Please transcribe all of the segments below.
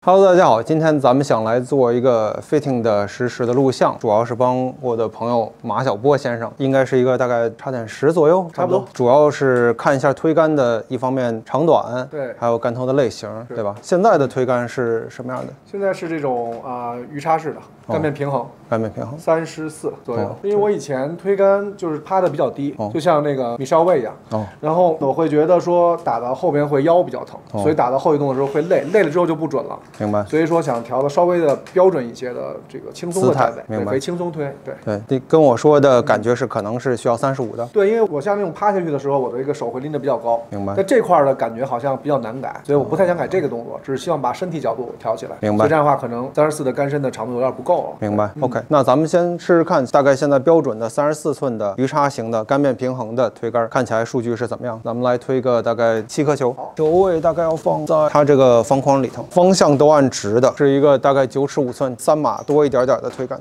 Hello， 大家好，今天咱们想来做一个 fitting 的实时的录像，主要是帮我的朋友马小波先生，应该是一个大概差点10左右，差不多。主要是看一下推杆的一方面长短，对，还有杆头的类型，对吧？现在的推杆是什么样的？ 现在是这种鱼叉式的杆面平衡， 杆面平衡 34左右。因为我以前推杆就是趴的比较低，就像那个米少尉一样，然后我会觉得说打到后边会腰比较疼，所以打到后移动的时候会累，累了之后就不准了。明白。所以说想调的稍微的标准一些的这个轻松的站位，对，可以轻松推。 对，你跟我说的感觉是可能是需要35的。 对，因为我像那种趴下去的时候，我的一个手会拎得比较高。明白。在这块的感觉好像比较难改，所以我不太想改这个动作，只是希望把身体角度调起来。明白。所以这样的话，可能34的杆身的长度有点不够了。 明白。OK， 那咱们先试试看，大概现在标准的34寸的鱼叉型的杆面平衡的推杆，看起来数据是怎么样？咱们来推个大概7颗球，球位大概要放在它这个方框里头，方向都按直的，是一个大概95寸3码多一点点的推杆。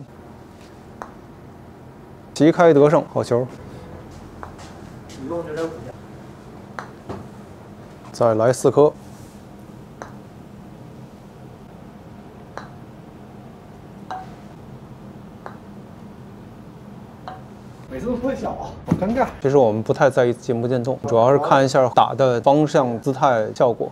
旗开得胜，好球！ 一共就这5下。 再来4颗。 每次都不会小，好尴尬。 其实我们不太在意进不进洞，主要是看一下打的方向、姿态、效果。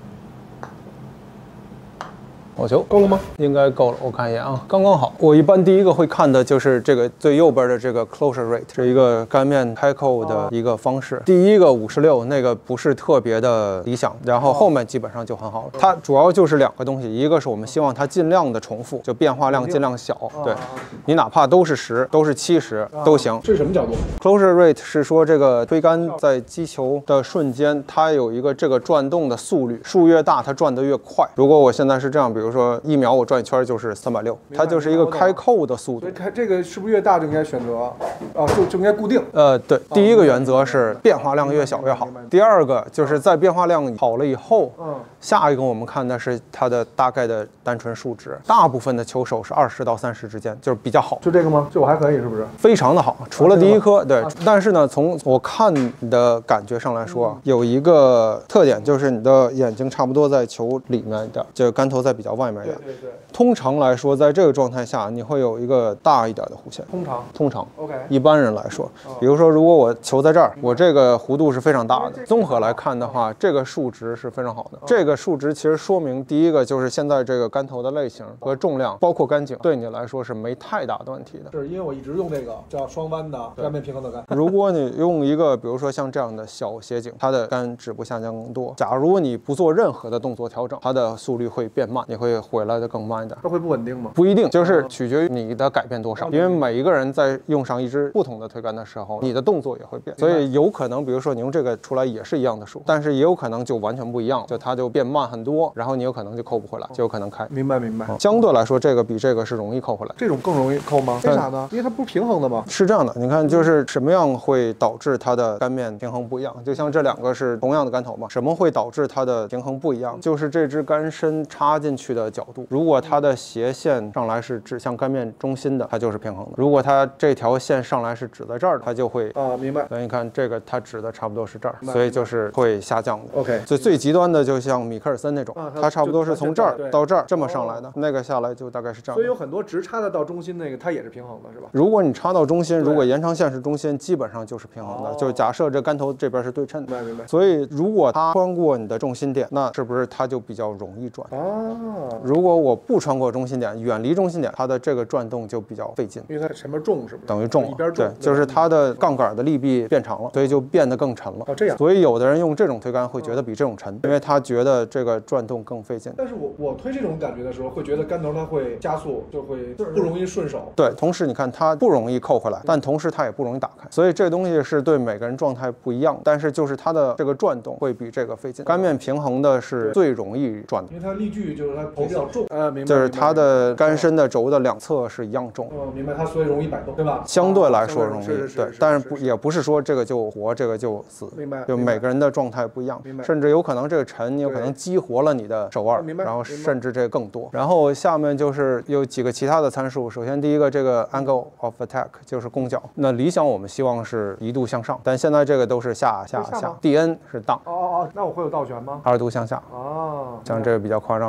好球，够了吗？应该够了，我看一眼啊，刚刚好。我一般第一个会看的就是这个最右边的这个 closure rate， 是一个杆面开扣的一个方式。第一个56，那个不是特别的理想，然后后面基本上就很好了。它主要就是2个东西，一个是我们希望它尽量的重复，就变化量尽量小。对，你哪怕都是10，都是70都行。 这是什么角度 ？closure rate 是说这个推杆在击球的瞬间，它有一个这个转动的速率，数越大它转得越快。如果我现在是这样，比如说1秒我转一圈就是360，它就是一个开扣的速度。 所以开这个是不是越大就应该选择就应该固定？ 对，第一个原则是变化量越小越好。第二个就是在变化量好了以后，下一个我们看的是它的大概的单纯数值。大部分的球手是20到30之间，就是比较好。 就这个吗？这我还可以是不是？ 非常的好，除了第一颗，对。但是呢，从我看的感觉上来说，有一个特点就是你的眼睛差不多在球里面的，这个杆头在比较外面的。对。通常来说，在这个状态下，你会有一个大一点的弧线。通常 ，OK。一般人来说，比如说，如果我球在这儿，我这个弧度是非常大的。综合来看的话，这个数值是非常好的。这个数值其实说明，第一个就是现在这个杆头的类型和重量，包括杆颈，对你来说是没太大的问题的。 是因为我一直用这个叫双弯的杆面平衡的杆。 如果你用一个，比如说像这样的小斜颈，它的杆指部下降更多。假如你不做任何的动作调整，它的速率会变慢，你会回来的更慢一点。 它会不稳定吗？ 不一定，就是取决于你的改变多少。因为每一个人在用上一支不同的推杆的时候，你的动作也会变，所以有可能，比如说你用这个出来也是一样的数，但是也有可能就完全不一样，就它就变慢很多，然后你有可能就扣不回来，就有可能开。 明白。 相对来说，这个比这个是容易扣回来。 这种更容易扣吗？为啥呢？因为它不是平衡的吗？ 是这样的，你看，就是什么样会导致它的杆面平衡不一样？就像这2个是同样的杆头嘛，什么会导致它的平衡不一样？就是这支杆身插进去的角度，如果它的斜线上来是指向杆面中心的，它就是平衡的；如果它这条线上来是指在这儿的，它就会明白。 所以你看这个它指的差不多是这儿，所以就是会下降的。 OK， 最极端的就像米克尔森那种，它差不多是从这儿到这儿这么上来的，那个下来就大概是这样。 所以有很多直插的到中心那个，它也是平衡的，是吧？ 如果你插到中心，如果延长线是中心，基本上就是平衡的。就假设这杆头这边是对称的， 明白。 所以如果它穿过你的重心点，那是不是它就比较容易转？如果我不穿过中心点，远离中心点，它的这个转动就比较费劲， 因为它前面重，是不是？ 等于重了， 一边重， 对，就是它的杠杆的力臂变长了，所以就变得更沉了。 这样。 所以有的人用这种推杆会觉得比这种沉，因为他觉得这个转动更费劲。 但是我推这种感觉的时候，会觉得杆头它会加速，就会不容易顺手。 对，同时你看它不容易扣回来，但同时它也不容易打开，所以这东西是对每个人状态不一样，但是就是它的这个转动会比这个费劲。杆面平衡的是最容易转的， 因为它力矩就是它头比较重，明白。 就是它的杆身的轴的2侧是一样重。 明白，它所以容易摆动，对吧？ 相对来说容易，对，但是也不是说这个就活，这个就死， 明白。 就每个人的状态不一样，甚至有可能这个沉，你有可能激活了你的手腕，然后甚至这个更多。然后下面就是有几个其他的参数，首先第一个这个 angle of attack 就是攻角，那理想我们希望是1度向上，但现在这个都是下 ，DN 是 down。 那我会有倒旋吗 ？2度向下。 哦， 像这个比较夸张的这个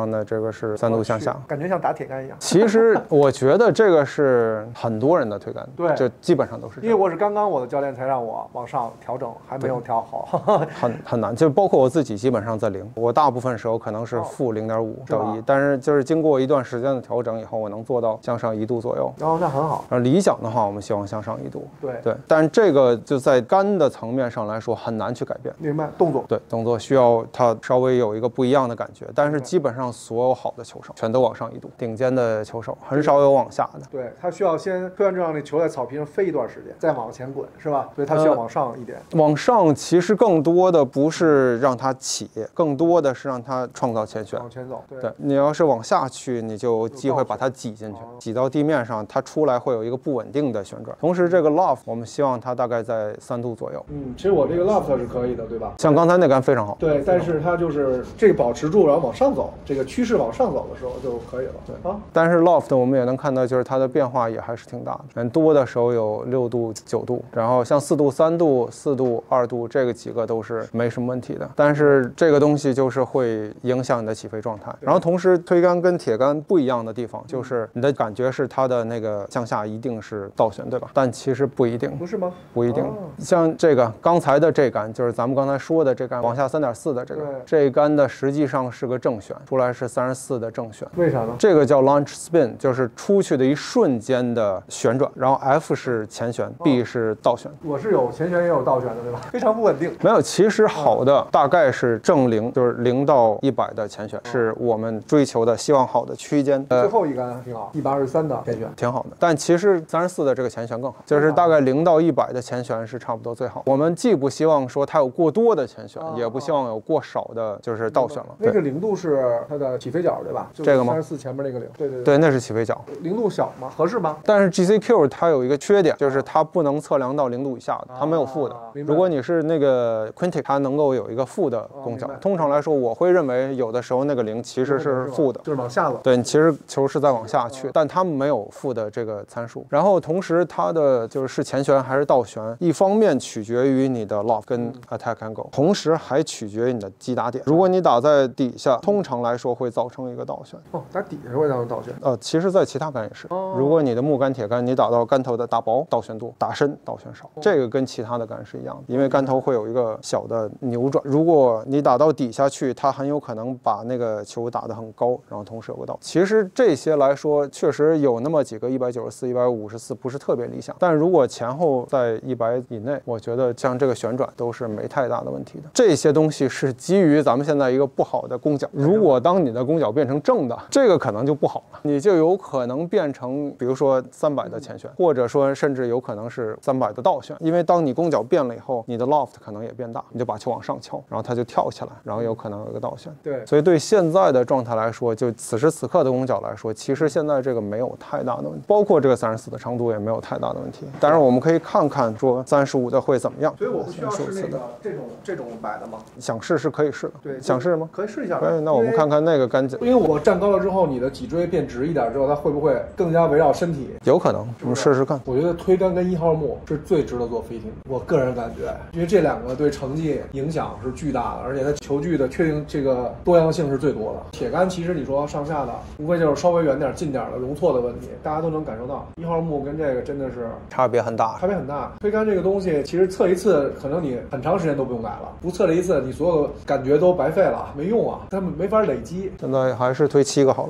个是3度向下， 感觉像打铁杆一样。 其实我觉得这个是很多人的推杆， 对， 就基本上都是这样。 因为我是刚刚我的教练才让我往上调整，还没有调好， 很难。就包括我自己，基本上在0，我大部分时候可能是负0.5到1，但是就是经过一段时间的调整以后，我能做到向上1度左右。 哦，那很好。 理想的话，我们希望向上1度。 对， 但是这个就在杆的层面上来说很难去改变。 明白，动作。 对，动作需要它稍微有一个不一样的感觉，但是基本上所有好的球手全都往上1度，顶尖的球手很少有往下的。 对，他需要先推完之后，那球在草坪上飞一段时间，再往前滚，是吧？所以他需要往上一点。 往上其实更多的不是让它起，更多的是让它创造前旋。 往前走。 对，你要是往下去，你就有机会把它挤进去，挤到地面上，它出来会有一个不稳定的旋转。同时，这个 loft 我们希望它大概在3度左右。 其实我这个 loft 是可以的，对吧？ 像刚才那杆非常好。 对，但是它就是这个保持住，然后往上走，这个趋势往上走的时候就可以了。对啊。 但是 loft 我们也能看到，就是它的变化也还是挺大的。多的时候有6度、9度，然后像4度、3度、4度、2度这个几个都是没什么问题的。但是这个东西就是会影响你的起飞状态。然后同时推杆跟铁杆不一样的地方，就是你的感觉是它的那个向下一定是倒旋，对吧？但其实不一定。 不是吗？ 不一定。像这个刚才的这杆，就是咱们刚才说的这杆往下3.4的这一杆的实际上是个正旋，出来是34的正旋。 为啥呢？ 这个叫 launch spin， 就是出去的一瞬间的旋转，然后 F 是前旋，B 是倒旋。 我是有前旋也有倒旋的，对吧？非常不稳定。 没有，其实好的大概是正0，就是0到100的前旋，是我们追求的希望好的区间。 最后一杆挺好，123的前旋挺好的。但其实34的这个前旋更好，就是大概0到100的前旋是差不多最好。我们既不希望说它有过多的前旋，也不希望有过少的就是倒旋了。 那个0度是它的起飞角，对吧？ 这个吗 ？34前面那个0。 对，那是起飞角。 0度小吗？合适吗？ 但是 GCQ 它有一个缺点，就是它不能测量到0度以下的，它没有负的。如果你是那个 Quintic， 它能够有一个负的攻角。通常来说，我会认为有的时候那个0其实是负的， 就是往下走。 对，其实球是在往下去，但它没有负的这个参数。然后同时它的就是前旋还是倒旋，一方面取决于你的 loft 跟 attack angle， 同时还取决于你的击打点。如果你打在底下，通常来说会造成一个倒旋。 打底下会造成倒旋。 其实在其他杆也是。如果你的木杆、铁杆，你打到杆头的打薄，倒旋多；打深，倒旋少。这个跟其他的杆是一样的，因为杆头会有一个小的扭转。如果你打到底下去，它很有可能把那个球打得很高，然后同时有个倒。其实这些来说，确实有那么几个194、154不是特别理想，但如果前后在100以内，我觉得像这个旋转都是没太大的问题的。这些东西是基于咱们现在一个不好的攻角。如果当你的攻角变成正的，这个可能就不好了，你就有可能变成比如说300的前旋，或者说甚至有可能是300的倒旋。因为当你攻角变了以后，你的 loft 可能也变大，你就把球往上敲，然后它就跳起来，然后有可能有一个倒旋。 对， 所以对现在的状态来说，就此时此刻的攻角来说，其实现在这个没有太大的问题，包括这个34的长度也没有太大的问题。当然我们可以看看说35的会怎么样。 所以我不需要是那个这种摆的吗？ 想试是可以试的。 对， 想试吗？ 可以试一下。 可以，那我们看看那个杆角。 因为我站高了之后，你的脊椎变直一点之后，它会不会更加围绕身体？ 有可能，我们试试看。 我觉得推杆跟1号木是最值得做飞艇，我个人感觉，因为这两个对成绩影响是巨大的，而且它球具的确定这个多样性是最多的。铁杆其实你说上下的，无非就是稍微远点、近点的容错的问题，大家都能感受到。1号木跟这个真的是差别很大， 差别很大。推杆这个东西，其实测一次，可能你很长时间都不用改了，不测了一次，你所有的感觉都白费了，没用啊，他们没法累积。 现在还是推7个好了。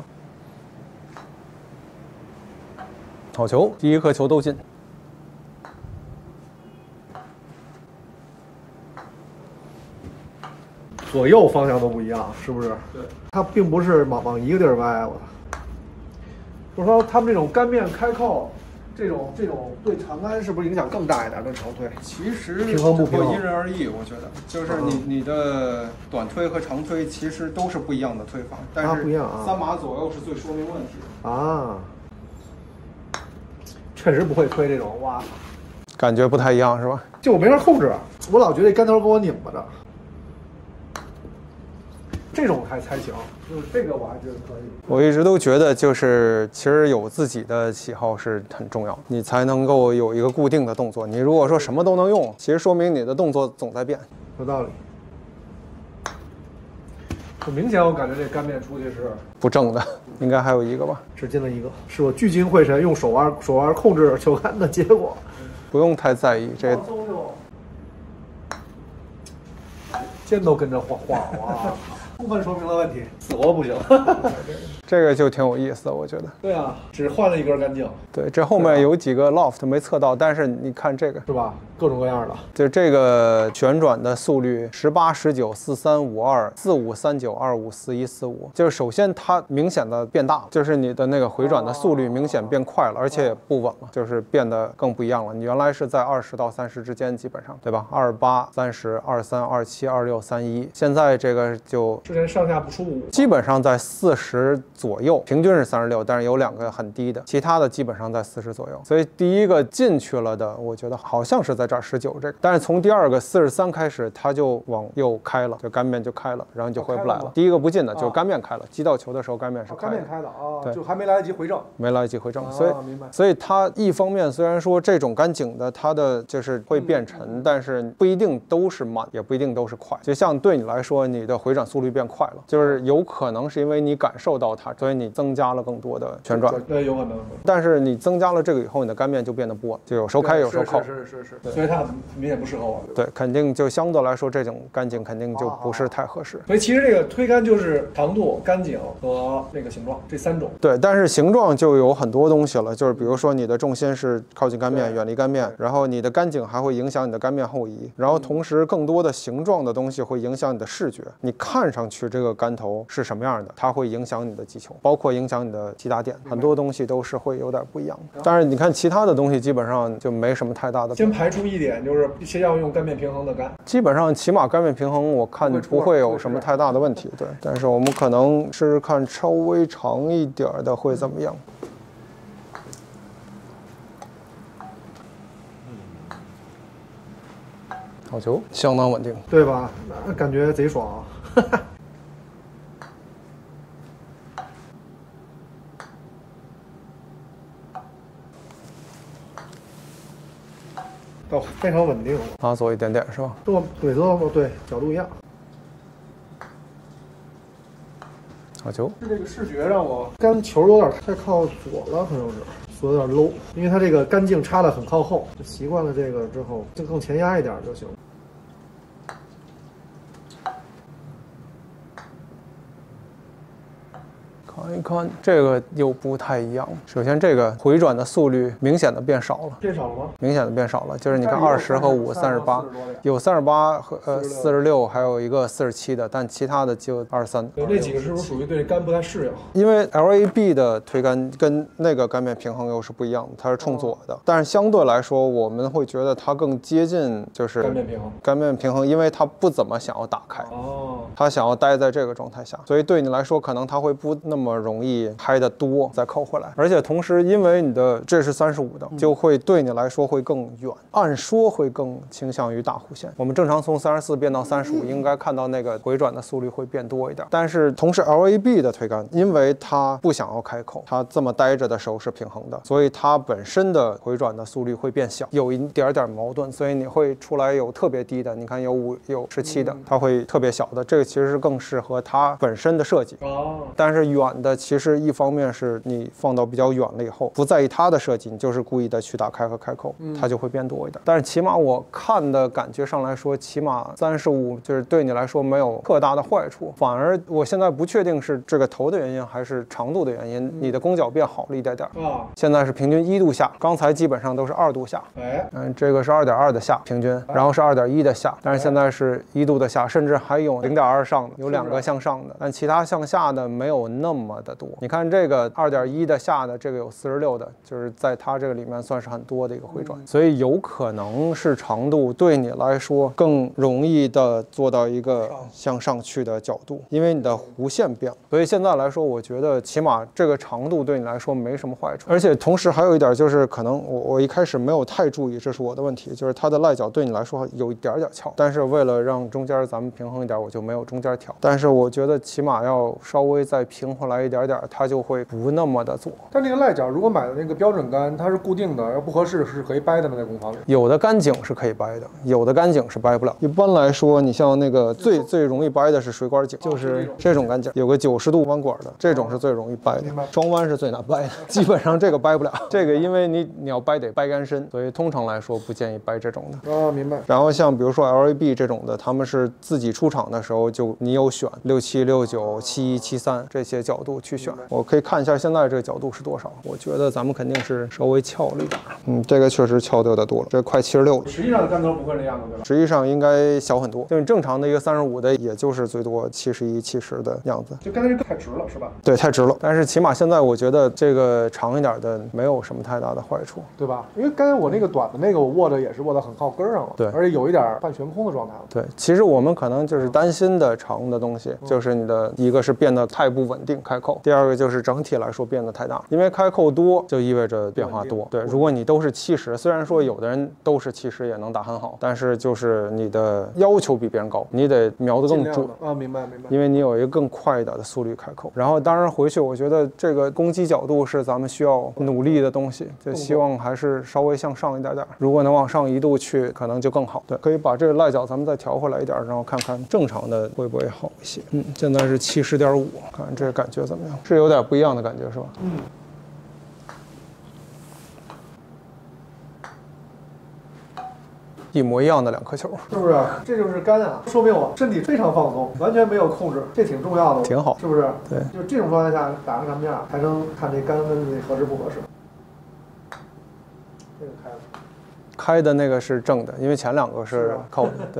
好球，第一颗球都进。 左右方向都不一样，是不是？ 对， 它并不是往一个地儿歪。我说他们这种杆面开扣，这种对长杆是不是影响更大一点？跟长推其实平衡不平衡， 因人而异。我觉得就是你的短推和长推其实都是不一样的推法，但是3码左右是最说明问题的啊。确实不会推这种，哇， 感觉不太一样是吧？ 就我没法控制，我老觉得杆头给我拧巴着。这种还行，就是这个我还觉得可以。 我一直都觉得，就是其实有自己的喜好是很重要，你才能够有一个固定的动作。你如果说什么都能用，其实说明你的动作总在变。 有道理。 很明显，我感觉这干面出去是不正的，应该还有一个吧？ 只进了一个，是我聚精会神用手腕控制球杆的结果。 不用太在意这。 肩都跟着晃哇，充分说明了问题，死活不行。 这个就挺有意思的，我觉得。 对啊，只换了一根干净。 对，这后面有几个 loft 没测到，但是你看这个是吧？各种各样的。 就这个旋转的速率18、19、43、52、45、39、25、41、45，就是首先它明显的变大了，就是你的那个回转的速率明显变快了，而且也不稳了，就是变得更不一样了。你原来是在20到30之间，基本上对吧？28、30、23、27、26、31，现在这个就之前上下不出5， 基本上在40左右，平均是36，但是有2个很低的，其他的基本上在40左右。所以第一个进去了的，我觉得好像是在这儿19这个，但是从第二个43开始，它就往右开了，就干面就开了，然后你就回不来了。第一个不进的就是干面开了，击到球的时候干面是开的。 干面开的啊，对，就还没来得及回正， 没来得及回正，所以它一方面虽然说这种干井的它的就是会变沉，但是不一定都是慢，也不一定都是快。就像对你来说，你的回转速率变快了，就是有可能是因为你感受到它，所以你增加了更多的旋转。 对，有可能。 但是你增加了这个以后，你的干面就变得不稳，就有时候开有时候扣。 是，所以它明显不适合我。 对，肯定就相对来说这种干井肯定就不是太合适。 所以其实这个推杆就是长度、干井和那个形状这3种。 对，但是形状就有很多东西了，就是比如说你的重心是靠近干面、远离干面，然后你的干井还会影响你的干面后移，然后同时更多的形状的东西会影响你的视觉，你看上去这个杆头是什么样的，它会影响你的击球，包括影响你的击打点，很多东西都是会有点不一样的。但是你看其他的东西基本上就没什么太大的。 先排除一点，就是先要用干面平衡的杆， 基本上起码干面平衡我看不会有什么太大的问题。对，但是我们可能试试看稍微长一点的会怎么样。好球，相当稳定， 对吧？那感觉贼爽啊！哦，非常稳定。 拉左一点点是吧？ 对，角度一样。 好球！ 是这个视觉让我杆球有点太靠左了，可能是左有点 low， 因为它这个杆径插得很靠后，就习惯了这个之后，就更前压一点就行。 看一看这个又不太一样。首先，这个回转的速率明显的变少了。 变少了吗？ 明显的变少了，就是你看20和5、38，有38和46，还有一个47的，但其他的就23。 对，那几个是不是属于对杆不太适应？ 因为 LAB 的推杆跟那个杆面平衡又是不一样的，它是冲左的，但是相对来说，我们会觉得它更接近就是杆面平衡。 杆面平衡，因为它不怎么想要打开，它想要待在这个状态下，所以对你来说，可能它会不那么容易开的多再扣回来，而且同时因为你的这是35的，就会对你来说会更远，按说会更倾向于大弧线。我们正常从34变到35，应该看到那个回转的速率会变多一点，但是同时 LAB 的推杆，因为它不想要开扣，它这么待着的时候是平衡的，所以它本身的回转的速率会变小，有一点点矛盾，所以你会出来有特别低的，你看有5、有17的，它会特别小的，这个其实是更适合它本身的设计。但是远的其实一方面是你放到比较远了以后，不在意它的设计，你就是故意的去打开和开扣，它就会变多一点。但是起码我看的感觉上来说，起码35就是对你来说没有特大的坏处，反而我现在不确定是这个头的原因还是长度的原因，你的弓角变好了一点点。现在是平均1度下，刚才基本上都是2度下。这个是2.2的下平均，然后是2.1的下，但是现在是1度的下，甚至还有0.2上的，有2个向上的，但其他向下的没有那么的多。你看这个2.1的下的，这个有46的，就是在它这个里面算是很多的一个回转，所以有可能是长度对你来说更容易的做到一个向上去的角度，因为你的弧线变了。所以现在来说，我觉得起码这个长度对你来说没什么坏处。而且同时还有一点就是，可能我一开始没有太注意，这是我的问题，就是它的赖角对你来说有一点点翘，但是为了让中间咱们平衡一点，我就没有中间调。但是我觉得起码要稍微再平回来一点点，它就会不那么的左。 但那个赖角如果买的那个标准杆，它是固定的，要不合适是可以掰的吗？在工坊里， 有的杆颈是可以掰的，有的杆颈是掰不了。一般来说，你像那个最容易掰的是水管颈，就是这种杆颈，有个90度弯管的，这种是最容易掰的。双弯是最难掰的，基本上这个掰不了。这个因为你要掰得掰杆深，所以通常来说不建议掰这种的。 哦，明白。 然后像比如说 LAB 这种的，他们是自己出厂的时候就你有选67、69、71、73这些角度去选。我可以看一下现在这个角度是多少。我觉得咱们肯定是稍微翘了一点。这个确实翘得有点多了，这快76了。 实际上杆头不会这样的，对吧？ 实际上应该小很多，就是正常的一个35的，也就是最多71、70的样子。 就刚才这个太直了，是吧？ 对，太直了。但是起码现在我觉得这个长一点的没有什么太大的坏处， 对吧？因为刚才我那个短的那个，我握的也是握得很靠根上了， 对， 而且有一点半悬空的状态了。 对，其实我们可能就是担心的长的东西，就是你的一个是变得太不稳定开扣，第二个就是整体来说变得太大，因为开扣多就意味着变化多。对，如果你都是70，虽然说有的人都是70也能打很好，但是就是你的要求比别人高，你得瞄得更准啊，明白。 因为你有一个更快一点的速率开扣。然后当然回去，我觉得这个攻击角度是咱们需要努力的东西，就希望还是稍微向上一点点。如果能往上1度去，可能就更好。对，可以把这个赖角咱们再调回来一点，然后看看正常的会不会好一些。现在是70.5，看这个感觉怎么样？是有点不一样的感觉，是吧？一模一样的2颗球， 是不是？这就是杆啊，说明我身体非常放松，完全没有控制，这挺重要的， 挺好， 是不是？ 对， 就这种状态下打成什么样，才能看这杆跟那合适不合适。这个开的那个是正的，因为前2个是扣的，对。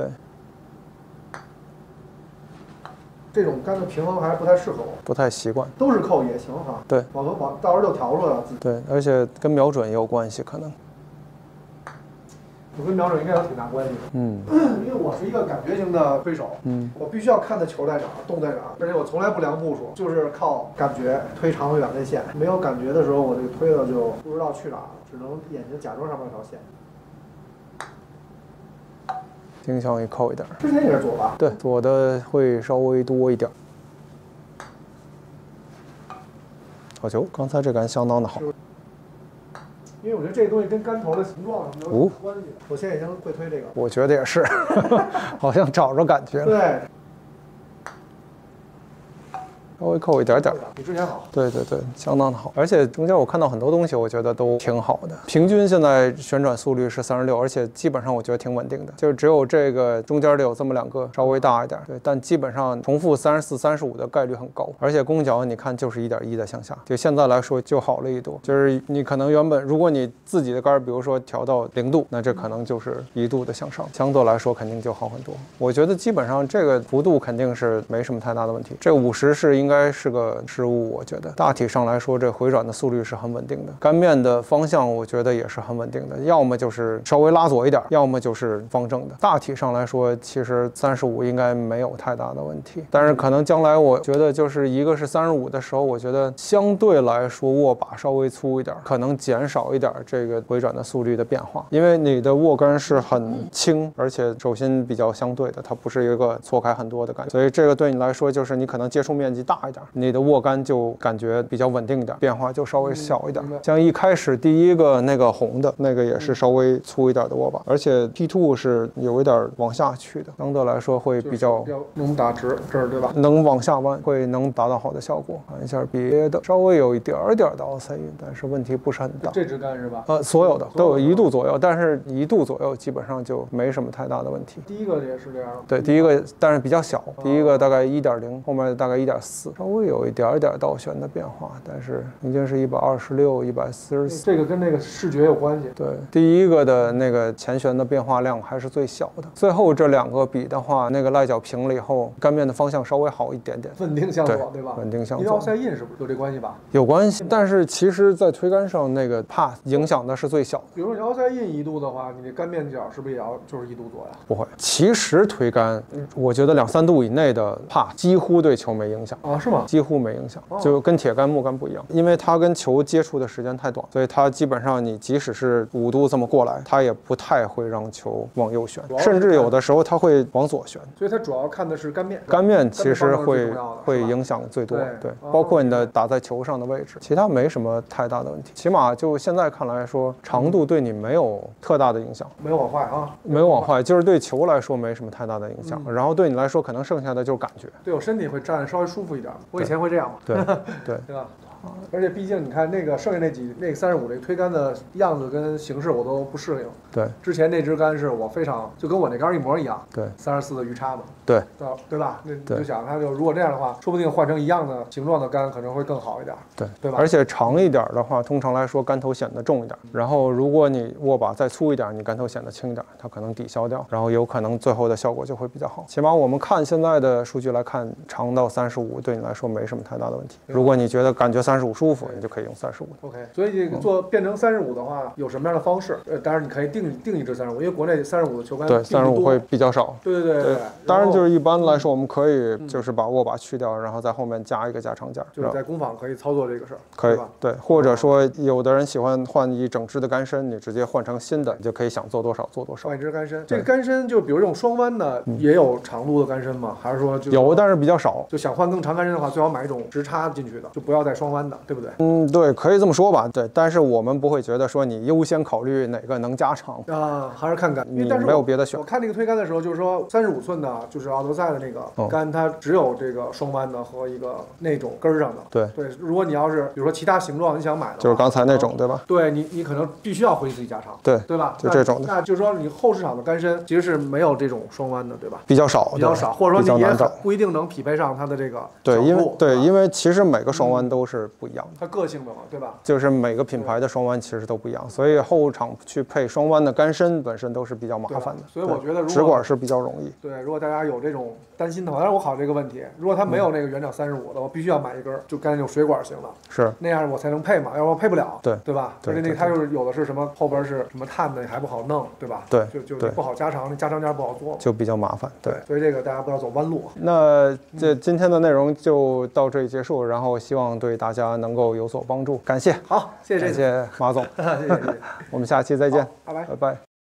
这种杆的平衡还是不太适合我， 不太习惯。 都是扣也行哈。 对， 往到时候就调出来了。 对，而且跟瞄准也有关系，可能。 我跟瞄准应该有挺大关系的。因为我是一个感觉型的推手，我必须要看的球在哪儿，动在哪儿，而且我从来不量步数，就是靠感觉推长和远的线。没有感觉的时候，我这个推的就不知道去哪儿了，只能眼睛假装上面有条线。 倾向于扣一点。 之前也是左吧？ 对，左的会稍微多一点。好球，刚才这杆相当的好。 因为我觉得这个东西跟杆头的形状什么有关系。我现在已经会推这个。 我觉得也是，好像找着感觉了。 对。 稍微扣一点点， 比之前好。 对，相当的好。而且中间我看到很多东西，我觉得都挺好的。平均现在旋转速率是36，而且基本上我觉得挺稳定的。就只有这个中间的有这么2个稍微大一点，对，但基本上重复34、35的概率很高。而且弓角你看就是1.1的向下，就现在来说就好了1度。就是你可能原本如果你自己的杆，比如说调到0度，那这可能就是1度的向上，相对来说肯定就好很多。我觉得基本上这个幅度肯定是没什么太大的问题。这50是应该是个失误，我觉得大体上来说，这回转的速率是很稳定的，杆面的方向我觉得也是很稳定的，要么就是稍微拉左一点，要么就是方正的。大体上来说，其实35应该没有太大的问题，但是可能将来我觉得就是一个是35的时候，我觉得相对来说握把稍微粗一点，可能减少一点这个回转的速率的变化，因为你的握杆是很轻，而且手心比较相对的，它不是一个错开很多的感觉，所以这个对你来说就是你可能接触面积大一点，你的握杆就感觉比较稳定一点，变化就稍微小一点。像一开始第一个那个红的那个也是稍微粗一点的握把，而且 P2 是有一点往下去的，相对来说会比较能打直这儿对吧？ 能往下弯，会能达到好的效果。看一下别的，稍微有一点点的凹塞运，但是问题不是很大。 这支杆是吧？ 所有的都有1度左右，但是1度左右基本上就没什么太大的问题。 第一个也是这样。 对，第一个但是比较小，第一个大概1.0，后面大概1.4，稍微有一点点倒旋的变化，但是已经是126、144。 这个跟那个视觉有关系。 对，第一个的那个前旋的变化量还是最小的，最后这2个比的话，那个赖角平了以后，杆面的方向稍微好一点点， 稳定向左，对吧？ 稳定向左。 因为凹塞印是不是有这关系吧？ 有关系，但是其实在推杆上那个 path 影响的是最小的。 比如说你凹塞印1度的话，你这杆面角是不是也要就是1度左呀？ 不会，其实推杆我觉得2、3度以内的 path 几乎对球没影响。 啊？是吗？ 几乎没影响，就跟铁杆、木杆不一样，因为它跟球接触的时间太短，所以它基本上你即使是5度这么过来，它也不太会让球往右旋，甚至有的时候它会往左旋。 所以它主要看的是杆面。 杆面其实会影响最多，对，包括你的打在球上的位置，其他没什么太大的问题。起码就现在看来说，长度对你没有特大的影响， 没有往坏啊， 没有往坏，就是对球来说没什么太大的影响。然后对你来说，可能剩下的就是感觉， 对我身体会站稍微舒服一点。我以前会这样嘛， 对对对吧？而且毕竟你看那个剩下那个35那个推杆的样子跟形式我都不适应。 对， 之前那支杆是我非常就跟我那杆一模一样。 对 ，34的鱼叉嘛。 对吧？那你就想它就如果这样的话，说不定换成一样的形状的杆可能会更好一点。对吧？ 而且长一点的话，通常来说杆头显得重一点。然后如果你握把再粗一点，你杆头显得轻一点，它可能抵消掉，然后有可能最后的效果就会比较好。起码我们看现在的数据来看，长到35对你来说没什么太大的问题。如果你觉得感觉35舒服，你就可以用35。 OK， 所以这个做变成35的话，有什么样的方式？当然你可以定一支35，因为国内35的球杆对35会比较少。 对。 当然就是一般来说，我们可以就是把握把去掉，然后在后面加一个加长件， 就是在工坊可以操作这个事儿， 可以对，或者说有的人喜欢换一整支的杆身，你直接换成新的，你就可以想做多少做多少。 换一支杆身，这个杆身就比如这种双弯的，也有长度的杆身吗？还是说有，但是比较少。 就想换更长杆身的话，最好买一种直插进去的，就不要带双弯的，对不对？ 对，可以这么说吧。对，但是我们不会觉得说你优先考虑哪个能加长啊，还是看杆， 你没有别的选。 我看那个推杆的时候，就是说35寸的，就是奥德赛的那个杆，它只有这个双弯的和一个那种根上的。对，如果你要是比如说其他形状你想买的， 就是刚才那种，对吧？ 对你可能必须要回去自己加长，对吧？ 就这种的。 那就是说你后市场的杆身其实是没有这种双弯的，对吧？ 比较少， 或者说你也不一定能匹配上它的这个对，因为其实每个双弯都是不一样的， 它个性的嘛，对吧？ 就是每个品牌的双弯其实都不一样，所以后场去配双弯的杆身本身都是比较麻烦的。 所以我觉得直管是比较容易。 对，如果大家有这种担心的话，当然我考虑这个问题，如果它没有那个原厂35的，我必须要买一根就干那种水管型的， 是那样我才能配嘛，要不然配不了，对吧？ 而且那它就是有的是什么后边是什么碳的，还不好弄，对吧？ 对， 就不好加长，那加长件不好做， 就比较麻烦。对， 所以这个大家不要走弯路。 那今天的内容就到这里结束，然后希望对大家能够有所帮助，感谢。 好，谢谢马总， 谢谢， 我们下期再见， 拜拜。